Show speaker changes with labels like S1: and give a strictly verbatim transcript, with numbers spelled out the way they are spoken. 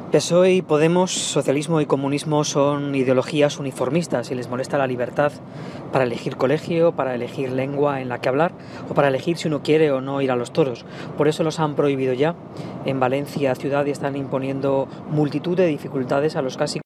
S1: P S O E y Podemos, socialismo y comunismo son ideologías uniformistas y les molesta la libertad para elegir colegio, para elegir lengua en la que hablar o para elegir si uno quiere o no ir a los toros. Por eso los han prohibido ya en Valencia ciudad y están imponiendo multitud de dificultades a los casi